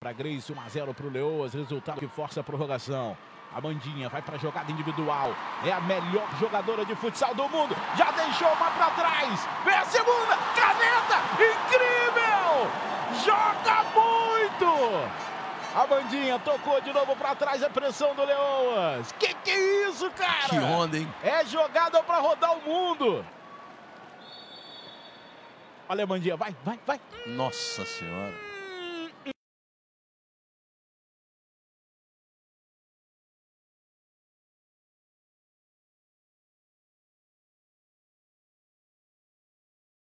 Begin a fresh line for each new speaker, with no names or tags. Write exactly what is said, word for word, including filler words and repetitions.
Para Grace, um a zero para o Leoas, resultado que força a prorrogação. A Mandinha vai para a jogada individual. É a melhor jogadora de futsal do mundo. Já deixou uma para trás. Vem a segunda. Caneta. Incrível. Joga muito. A Mandinha tocou de novo para trás. A pressão do Leoas. Que que é isso, cara?
Que onda, hein?
É jogada para rodar o mundo. Olha a Mandinha. Vai, vai, vai.
Nossa Senhora.